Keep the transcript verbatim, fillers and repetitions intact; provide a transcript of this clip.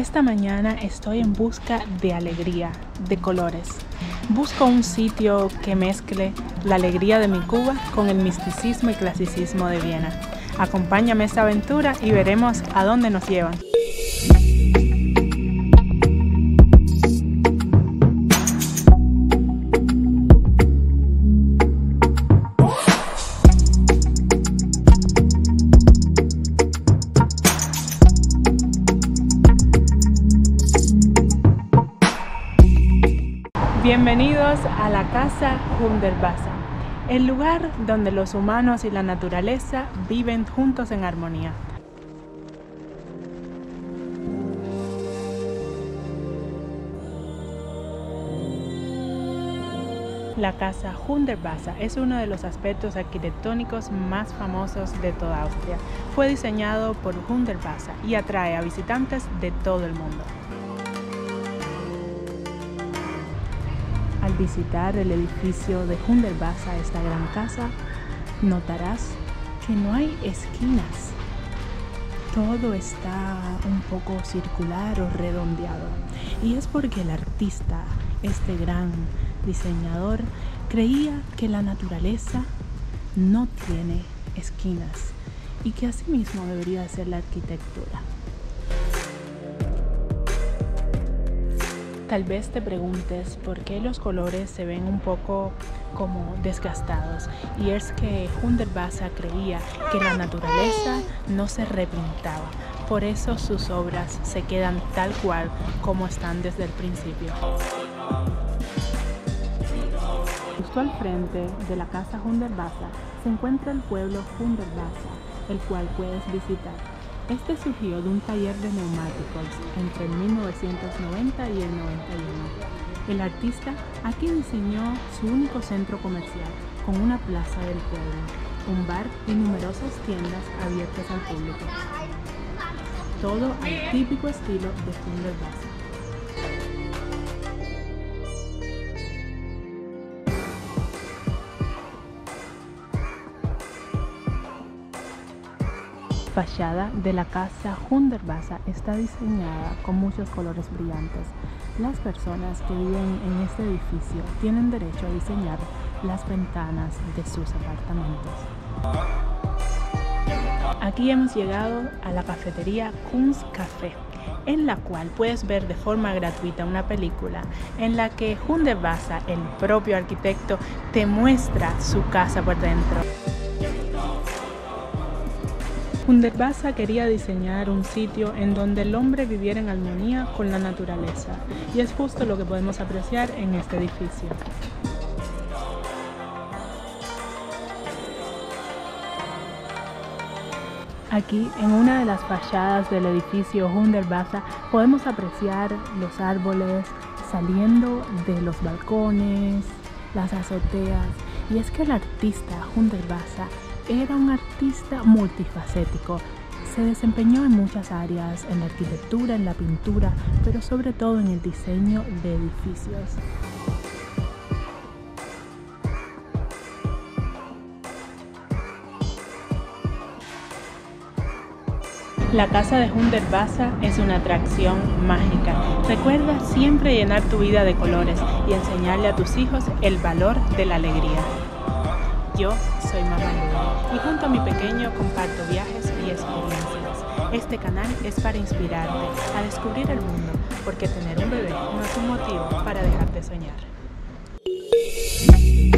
Esta mañana estoy en busca de alegría, de colores. Busco un sitio que mezcle la alegría de mi Cuba con el misticismo y clasicismo de Viena. Acompáñame a esta aventura y veremos a dónde nos llevan. Bienvenidos a la Casa Hundertwasser, el lugar donde los humanos y la naturaleza viven juntos en armonía. La Casa Hundertwasser es uno de los aspectos arquitectónicos más famosos de toda Austria. Fue diseñado por Hundertwasser y atrae a visitantes de todo el mundo. Al visitar el edificio de Hundertwasser, esta gran casa, notarás que no hay esquinas. Todo está un poco circular o redondeado. Y es porque el artista, este gran diseñador, creía que la naturaleza no tiene esquinas y que así mismo debería ser la arquitectura. Tal vez te preguntes por qué los colores se ven un poco como desgastados, y es que Hundertwasser creía que la naturaleza no se repintaba, por eso sus obras se quedan tal cual como están desde el principio. Justo al frente de la casa Hundertwasser se encuentra el pueblo Hundertwasser, el cual puedes visitar. Este surgió de un taller de neumáticos entre el mil novecientos noventa y el noventa y uno. El artista aquí diseñó su único centro comercial, con una plaza del pueblo, un bar y numerosas tiendas abiertas al público. Todo al típico estilo de Hundertwasser. La fachada de la casa Hundertwasser está diseñada con muchos colores brillantes. Las personas que viven en este edificio tienen derecho a diseñar las ventanas de sus apartamentos. Aquí hemos llegado a la cafetería Kunstcafé, en la cual puedes ver de forma gratuita una película en la que Hundertwasser, el propio arquitecto, te muestra su casa por dentro. Hundertwasser quería diseñar un sitio en donde el hombre viviera en armonía con la naturaleza, y es justo lo que podemos apreciar en este edificio. Aquí, en una de las fachadas del edificio Hundertwasser, podemos apreciar los árboles saliendo de los balcones, las azoteas, y es que el artista Hundertwasser era un artista multifacético. Se desempeñó en muchas áreas, en la arquitectura, en la pintura, pero sobre todo en el diseño de edificios. La casa de Hundertwasser es una atracción mágica. Recuerda siempre llenar tu vida de colores y enseñarle a tus hijos el valor de la alegría. Yo soy Mamá Luna y junto a mi pequeño comparto viajes y experiencias. Este canal es para inspirarte a descubrir el mundo, porque tener un bebé no es un motivo para dejar de soñar.